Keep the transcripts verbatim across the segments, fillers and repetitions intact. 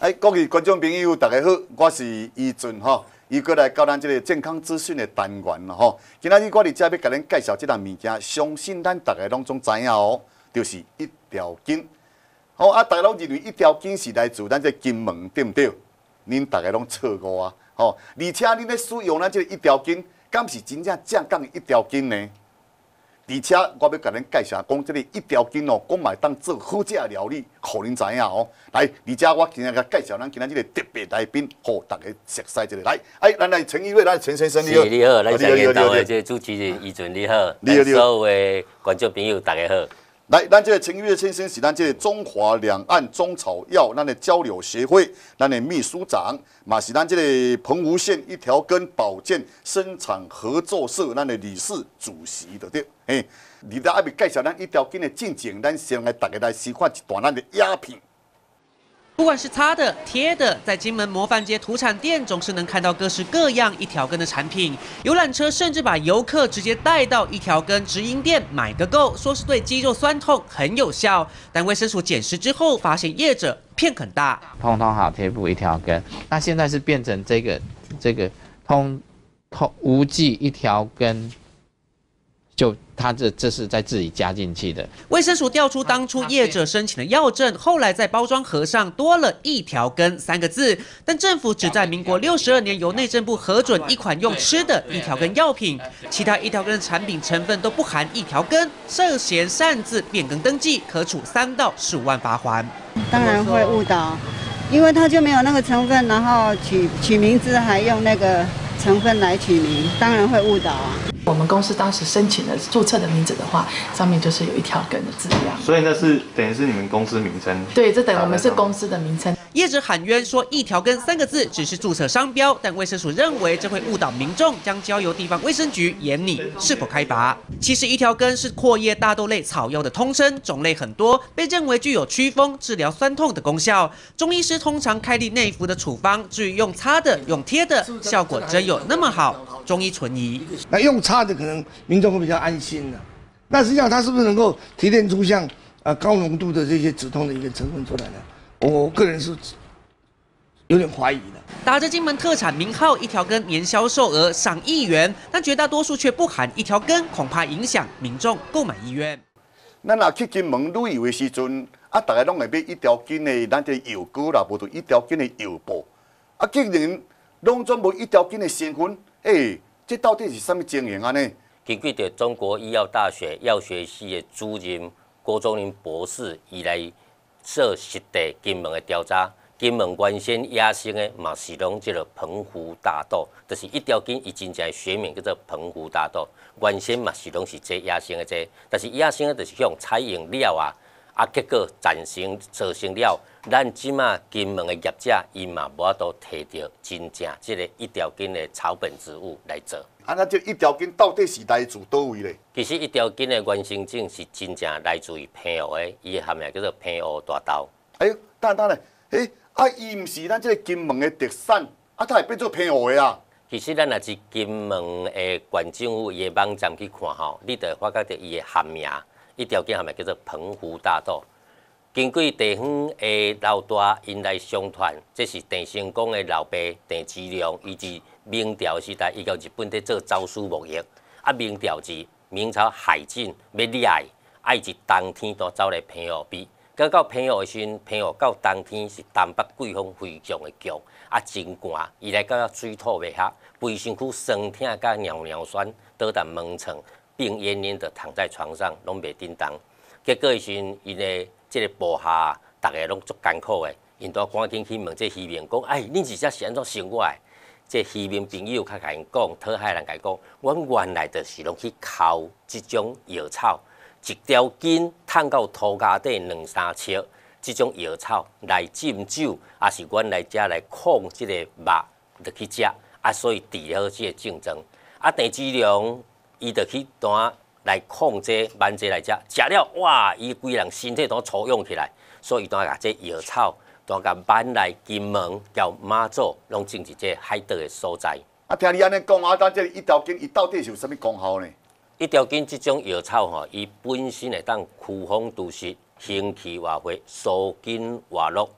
哎，各位观众朋友，大家好，我是伊俊吼，又过来到咱这个健康资讯的单元了吼。今仔日我伫这要甲恁介绍这项物件，相信咱大家拢总知影哦，就是一条筋。好啊，大家拢认为一条筋是来自咱这金门，对不对？恁大家拢错误啊！吼，而且恁咧使用咱这一条筋，敢是真正正港一条筋呢？而且我要甲恁介绍讲，这个一条筋哦，讲嘛当做好食的料理，互恁知影哦。来，而且我今日甲介绍咱今仔日个特别来宾，互大家熟悉一下。来，哎，咱来陈一瑞，来陈先生你好。 你好，咱陈建道的这主持人伊俊你好，你好，所有的观众朋友大家好。 来，咱这个陈一瑞先生是咱这个中华两岸中草药咱的交流协会咱的秘书长，嘛是咱这个澎湖县一条根保健生产合作社咱的理事主席的对。嘿，你在阿边介绍咱一条根的进程，咱先来大家来示范一段咱的鸦片。 不管是擦的、贴的，在金门模范街土产店总是能看到各式各样一条根的产品。游览车甚至把游客直接带到一条根直营店买个够，说是对肌肉酸痛很有效。但卫生署检视之后，发现业者骗很大， 通通好贴布一条根，那现在是变成这个这个通通无剂一条根。就他这这是在自己加进去的。 卫生署调出当初业者申请的药证，后来在包装盒上多了一条根三个字，但政府只在民国六十二年由内政部核准一款用吃的一条根药品，其他一条根的产品成分都不含一条根，涉嫌擅自变更登记，可处三到十五万罚锾。 当然会误导，因为它就没有那个成分，然后取取名字还用那个成分来取名，当然会误导啊。 我们公司当时申请的注册的名字的话，上面就是有一条根的字样， 所以那是等于是你们公司名称。 对，这等于我们是公司的名称。 业者喊冤说一条根三个字只是注册商标，但卫生署认为这会误导民众，将交由地方卫生局研拟是否开罚。其实一条根是阔叶大豆类草药的通称，种类很多，被认为具有祛风、治疗酸痛的功效。中医师通常开立内服的处方，至于用擦的、用贴的，效果真有那么好？中医存疑。 那用擦的可能民众会比较安心的，那实际上它是不是能够提炼出像呃高浓度的这些止痛的一个成分出来呢？我个人是有点怀疑的。 打着金门特产名号，一条根年销售额上亿元，但绝大多数却不含一条根，恐怕影响民众购买意愿。 咱若去金门旅游的时阵，啊，大家拢会买一条根的咱的药膏啦，无就一条根的药布，啊，竟然拢总无一条根的成分，哎、欸。这到底是什么情形啊？呢？ 根据着中国医药大学药学系的主任郭宗林博士以来做实地金门的调查，金门原先野生的嘛是拢这个澎湖大豆，就是一条根，伊真正的学名叫做澎湖大豆。原先嘛是拢是这野生的这，但是野生的就是用采用料啊，啊结果产生造成了。咱即马金门的业者，伊嘛无法度摕到真正即个一条根的草本植物来做。 啊，那这一条根到底是来自倒位咧？ 其实一条根的原生种是真正来自于澎湖的，伊的含量叫做澎湖大豆。 哎呦，等等咧，哎，啊，伊毋是咱这个金门的特产，啊，它会变做澎湖的啊？ 其实咱若是金门的县政府伊的网站去看吼，你就会发觉到伊的含名，一条根含名叫做澎湖大豆。根据地方的老大因来相传，这是郑成功的老爸郑芝龙，以及明朝时代伊到日本伫做朝书牧业。啊，明朝是明朝海禁要掠伊，啊伊是冬天都走来澎湖比。到到澎湖的时阵，澎湖到冬天是东北季风非常的强，啊真寒，伊来到水土袂合，规身躯酸痛甲尿尿酸，倒达门床，病恹恹的躺在床上，拢袂叮当。结果的时阵，伊呢。这个部下，大家拢足艰苦的，因都赶紧去问这渔民讲：“哎，恁是遮是安怎生活的？”这渔民朋友较甲因讲，讨海人甲伊讲：“阮原来就是拢去抠即种药草，一条根烫到涂骹底两三尺，即种药草来浸酒，也是阮来遮来控即个肉，就去食，啊，所以治好即个症状。啊，郑芝龙伊就去单。”来控制慢济来食，食了哇，伊规人身体都粗勇起来，所以当甲这药草，当甲慢来金门、交马祖，拢种是这海岛的所在。 啊，听你安尼讲啊，咱这一条根，伊到底是有啥物功效呢？ 一条根这种药草吼，伊本身会当驱风除湿、行气活血、舒筋活络。嗯、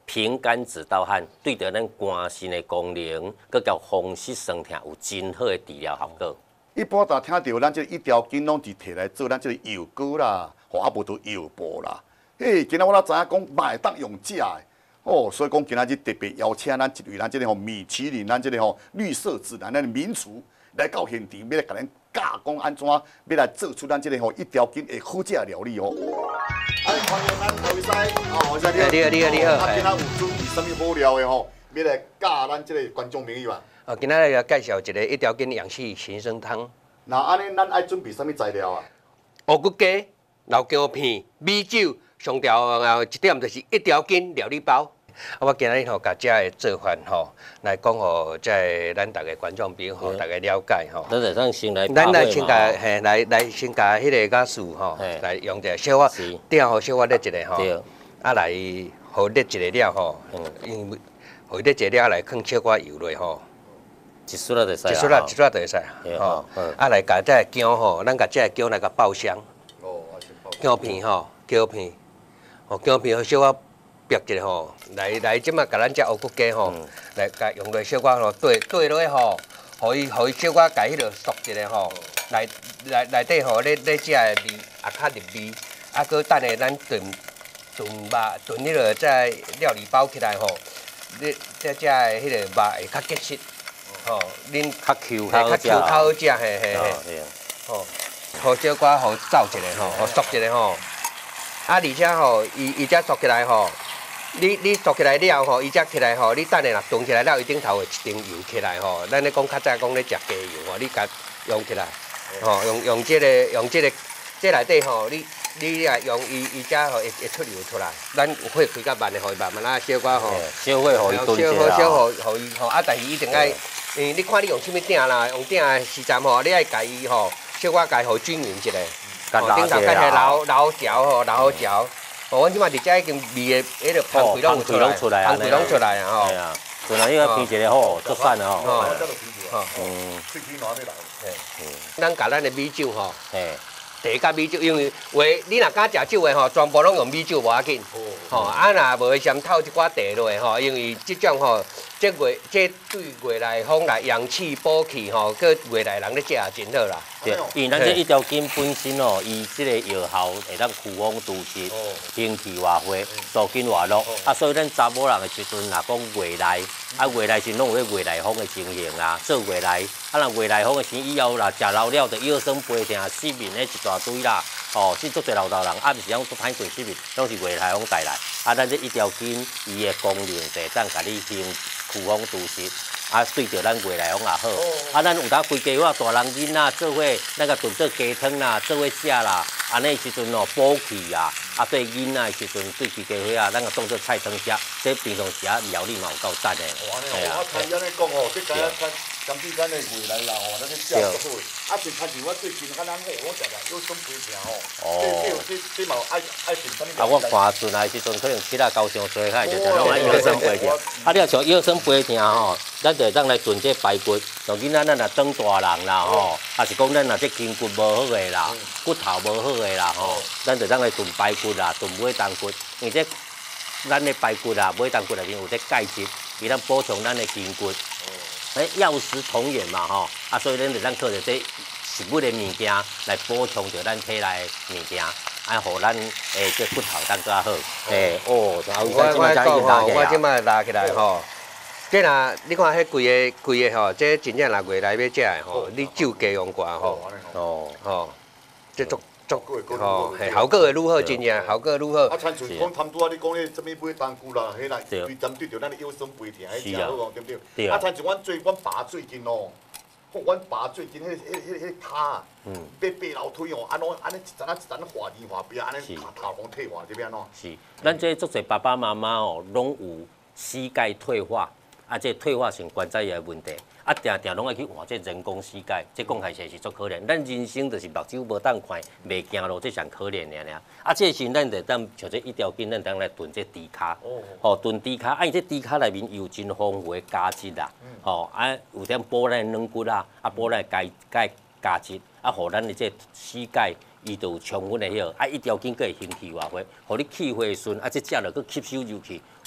平肝止盗汗，对着咱肝肾的功能，佮叫风湿酸痛有真好的治疗效果。 一般咱听到咱这一条筋拢是摕来做咱这个药膏啦，吼啊无做药布啦。嘿，今仔我哪知影讲嘛会当用食的。哦，所以讲今仔日特别邀请咱一位咱这个吼米其林，咱这个吼绿色自然咱的名厨来到现场，要来甲咱教讲安怎要来做出咱这个吼一条筋的好食料理哦。啊，欢迎咱何位师，哦，你好， 你好，你好，你好。 啊，今仔有准备什么好料的吼？要来教咱这个观众朋友啊。 哦，今仔日来介绍一个一条筋养气新生汤。 那安尼，咱爱准备什么材料啊？ 乌骨鸡、老姜片、米酒。上条呃一点就是一条筋料理包。啊，我今日吼甲遮的做法吼来讲吼，即咱逐个观众朋友吼，大家了解吼。 咱就咱先来， 咱来先甲嘿来来先甲迄个甲素吼，来用者小可鼎吼小可热一个吼，啊来互热一个了吼，因为互热一个了来放小可油落吼。 一撮仔就使啦， 一撮仔一撮仔就会使吼。啊来甲遮个姜吼，咱甲遮个姜来甲爆香。哦，姜片吼，姜片。哦，姜片和小可煸一下吼，来来即马甲咱只乌骨鸡吼，来甲用落小可吼对对落吼，互伊互伊小可甲迄落熟一下吼，来来内底吼咧咧只个味也较入味，啊，搁等下咱炖炖肉炖迄落只料理包起来吼，你这只个迄个肉会较结实，吼，恁较 Q 较 Q 较好食，嘿嘿嘿，吼，互小可互走一下吼，互熟一下吼。啊，而且吼，伊伊只熟起来吼，你你熟起来了吼，伊只起来吼，你等下若炖起来了，伊顶头会一层油起来吼。咱咧讲较早讲咧食鸡油吼，你甲用起来，吼用用即个用即个即内底吼，你你啊用伊伊只吼会会出油出来。咱有火开较慢的，互伊慢慢啊小可吼， 小火互伊炖一下小火小火互伊吼，啊但是伊一定爱，诶，你看你用什物鼎啦，用鼎的时阵吼，你爱家伊吼，小可家互均匀一下。哦，顶头较起老老条吼，老好嚼。哦，阮即马伫遮已经味的迄个香气拢有出来，香气拢出来啊吼。 系啊，做来因为偏一个好，做散了吼。 哦，嗯。咱甲咱的米酒吼，茶甲米酒，因为话你若敢食酒的吼，全部拢用米酒无要紧。吼，啊若无先透一寡茶落吼，因为即种吼，即月即对外来风来阳气补气吼，佮外来人咧食也真好啦。 对，因为咱这一条筋本身哦，伊即个药效会当驱风除湿、行气活血、助筋活络。啊，所以咱查某人的时阵，若讲月来，啊月来时拢有咧月来风的情形啦，做月来，啊若月来风的时以后啦，食老了就腰酸背痛、失眠咧一大堆啦。哦，是足侪老道人，啊，毋是讲做歹睡失眠，拢是月来风带来。啊，咱这一条筋，伊的功能就会当甲你行驱风除湿。啊，对着咱未来风也好，啊，咱有当规家伙大人囡仔做伙，咱个炖做鸡汤啦，做伙食啦，安尼时阵哦补气啊，啊对囡仔时阵对规家伙啊，咱个当做菜汤食，这平常时啊料理嘛有够赞的。 系啊，我听安尼讲哦，这今日咱今次咱的未来啦吼，咱咧食足好，啊，就看像我最近看咱吼，我食食腰酸背痛吼，哦，这这这嘛爱爱炖啥物？啊， 我看阵来时阵可能吃啊高伤多，较会就食拢爱腰酸背痛。啊，你若像腰酸背痛吼，咱就当来炖这排骨，像囡仔咱若长大人啦吼，啊是讲咱若这筋骨无好个啦，骨头无好个啦吼，咱就当来炖排骨啦，炖尾蛋骨，因为这咱的排骨啦、尾蛋骨内面有这钙质，伊咱补充咱的筋骨。哎，药食同源嘛吼，啊，所以咱就咱靠着这食物的物件来补充着咱体内的物件，啊，互咱诶这骨头当较好。诶，哦，然后我我讲吼，我即摆拉起来吼，这若你看迄规个规个吼，这真正若月来要食的吼，你酒加用寡吼，哦吼，这足足吼，嘿，效果会愈好，真正效果愈好。 啊，参像讲贪拄啊，你讲迄什物尾蛋骨啦，迄来对针对着咱的腰酸背痛，迄正好哦，对不对？啊，参像阮最阮爸最近哦，阮爸最近迄迄迄迄骹啊，嗯，爬爬楼梯哦，安怎安尼一层啊一层滑边滑边，安尼头毛退化，这边喏。 是，咱这足侪爸爸妈妈哦，拢有膝盖退化，啊，这退化性关节炎的问题。啊，定定拢爱去换这人工膝盖，这讲起来是足可怜。咱人生就是目睭无当看，袂行路，这上可怜尔尔。啊，这时咱就当像这一条筋，咱当来炖这猪骹，哦，炖猪骹。啊，伊这猪骹内面有真丰富的胶质啦，哦，啊，有点补咱软骨啦，啊，补咱钙钙胶质，啊，互咱的这膝盖伊就有充分的迄个，啊，一条筋佫会行气活血，互你气血顺，啊，这食落佫吸收入去。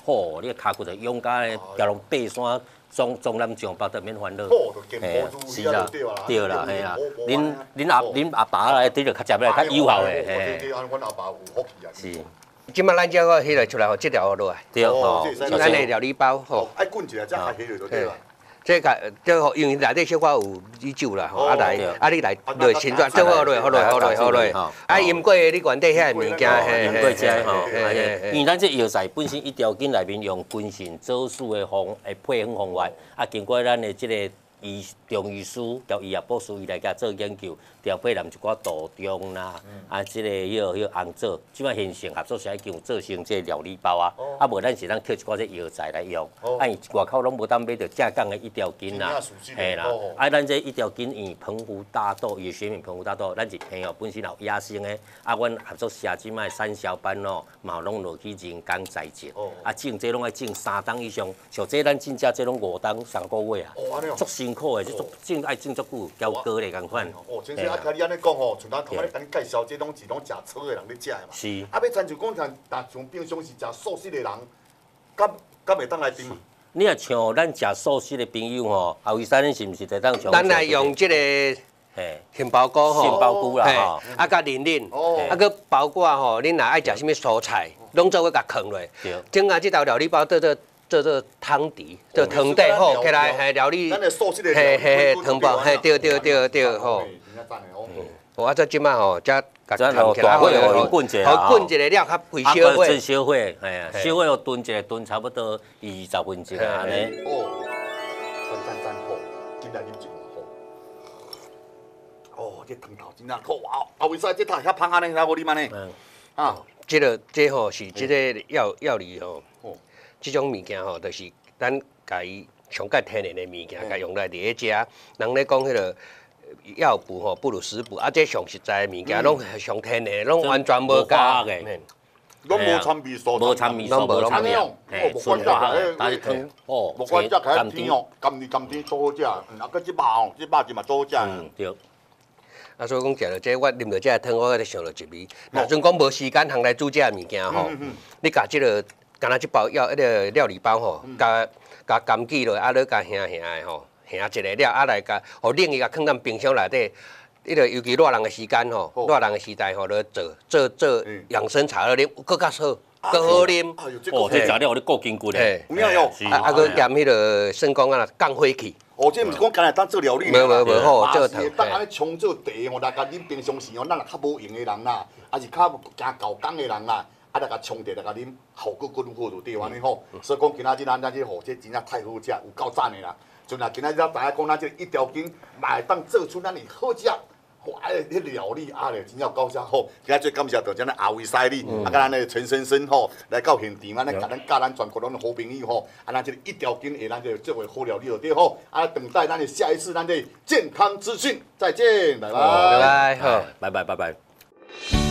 好，你骹骨就勇敢的条龙爬山。中中南上北都免烦恼， 嘿啊， 是啦，对啦，嘿啦，恁恁阿恁阿爸来，你就较接来较友好诶，嘿。 阮阿爸有福气啊。 是。 即摆咱只个迄个出来吼，即条落来。 对吼， 咱的料理包吼。 爱滚一下，才下起来就对啦。 这个这个因为内底小可有米酒啦，吼，啊来，啊你来落先转，最好落，好落，好落，好落。啊饮过你原底遐物件，嘿， 饮过遮吼，因为咱这药材本身一条根内面用君臣佐使的方诶配方方法，啊经过咱的这个医中医师、调医学博士伊来甲做研究，调配咱一寡杜仲啦，啊这个迄个迄个红枣，即摆现成合作社已经有做成这料理包啊，啊无咱是咱摕一寡这药材来用，啊伊外口拢无当买着正港的一条根啦，嘿啦，啊咱这一条根以澎湖大豆，伊学名澎湖大豆，咱是平哦本身有野生的，啊阮合作社即摆产销班哦，嘛拢落去人工栽种，啊种这拢爱种三档以上，像这咱种遮这拢五档三个月啊，足辛苦的，这种种爱种足久，交割咧共款。 哦，真是啊，甲你安尼讲吼，像咱头摆甲你介绍，这拢是拢食草的人咧食的嘛。 是。 啊，要亲像讲像，但像平常是食素食的人，敢敢会当来顶嘛？ 你若像咱食素食的朋友吼，后生恁是毋是会当像？ 咱来用这个。嘿，杏鲍菇吼， 杏鲍菇啦吼， 啊，甲仁仁，啊，佮包括吼，恁若爱食什物蔬菜，拢做伙甲放落。整下这道料理包做做做做汤底，做汤底好起来，嘿，料理，嘿嘿嘿，汤包，嘿，对对对对，吼。我做即摆吼，才甲烫起来，好滚一下， 好滚一下了，较费烧火。 啊，烧火，哎呀，烧火要炖一下，炖差不多二十分钟啊，安尼。 哦，赞赞赞好，今来啉一碗好。哦，这汤头真正好啊！后尾使这汤遐芳安尼，哪无啉安尼？啊， 这个这吼是这个药药理吼，这种物件吼，就是咱家己上介天然的物件，甲用来伫咧食。人咧讲迄个。药补吼不如食补，啊，这上实在的物件拢上天然，拢完全无加的， 拢无掺味素， 无掺味素，无掺料， 哦，无管价个， 但是汤哦， 无管价个甜哦，甘甜甘甜做好食，啊，佮这肉哦，这肉就嘛做好食。 嗯，对。 啊，所以讲食着这，我啉着这汤，我咧想着一味。若阵讲无时间通来煮这物件吼，你甲这个，干那这包药迄个料理包吼，加加柑橘落，啊，你加咸咸的吼。下一个了，啊来甲，互冷伊甲放咱冰箱内底。迄个尤其热人的时间吼，热人的时代吼，咧做做做养生茶来啉，更较好，更好啉。 哦，这材料你够筋骨嘞。 有影有。 啊啊，佮兼迄个算讲啊，降火气。 哦，这毋是讲干来当做料理。 无无无好， 这个当安尼冲做茶吼，来甲啉平常时吼，咱若较无用的人啦，还是较行搞工的人啦。啊，来甲冲茶，来甲啉，效果更好就对安尼吼。所以讲今仔日咱咱这吼，这真正太好食，有够赞的啦。就若今仔日大家讲咱这一条筋，嘛会当做出咱的好食，哇！迄料理啊咧，真正够食好。今仔最感谢到咱的阿伟师哩，啊，甲咱的陈先生吼，来到现场，安尼甲咱教咱全国拢的好朋友吼，啊，咱这一条筋下咱这做为好料理就对吼。啊，等待咱的下一次咱的健康资讯，再见，拜拜， 拜拜，好， 拜拜，拜拜。